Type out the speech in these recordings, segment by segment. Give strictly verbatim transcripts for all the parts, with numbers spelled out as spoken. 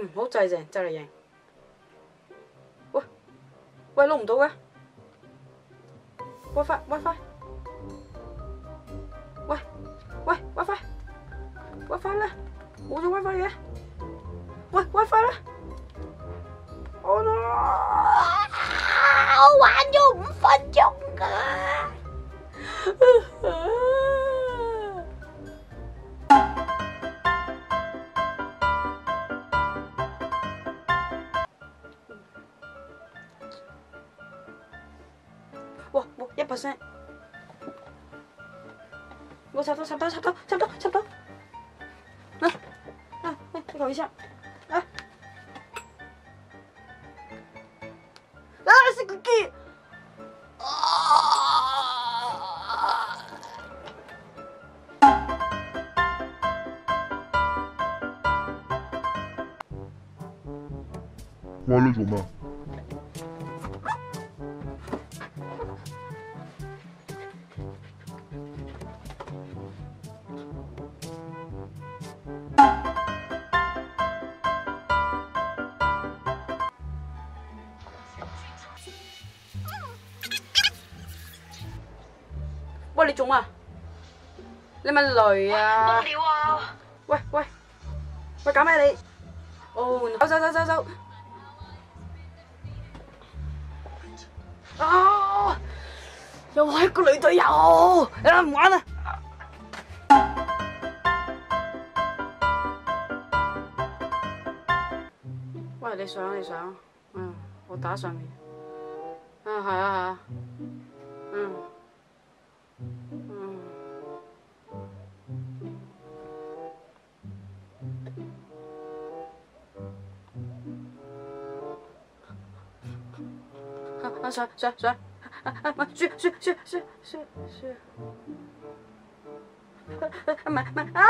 嗯，好制正，就嚟贏。喂喂，撈唔到嘅 WiFi WiFi， 喂喂 WiFi WiFi 咧，冇咗 WiFi 嘅，喂 WiFi 咧，我我玩咗五分鐘㗎。哇哇一 percent， 我插到插到插到插到插到，啊啊哎，再搞一下，啊啊是个 G， 啊！ 玩你做咩？ 喂，你做乜？你咪雷啊！ 無聊啊！ 喂喂喂，搞咩你？哦，走走走走走！啊！又係一個女隊友，你唔玩啦！喂，你上你上，嗯，我打上面。啊，係啊係啊，嗯。嗯，啊上上上，啊啊唔輸輸輸輸輸輸，唔係唔係啊！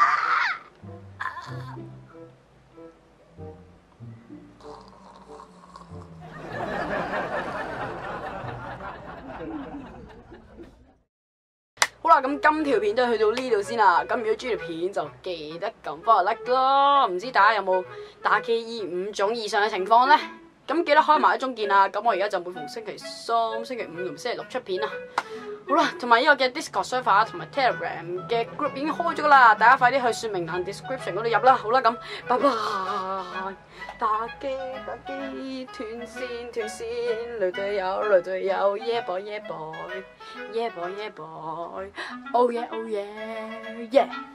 好啦，咁今條片都去到呢度先啦。咁如果中意條片就記得撳翻個 like 咯。唔知大家有冇打機依五種以上嘅情況呢？咁記得開埋一鐘見啦。咁我而家就每逢星期三、星期五同星期六出片啦。好啦，同埋呢個嘅 Discord server 同埋 Telegram 嘅 group 已經開咗噶啦，大家快啲去説明欄 description 嗰度入啦。好啦，咁拜拜。打機打機斷線斷線，雷隊友雷隊友 ，yeah boy yeah boy yeah boy yeah boy，oh yeah oh yeah yeah。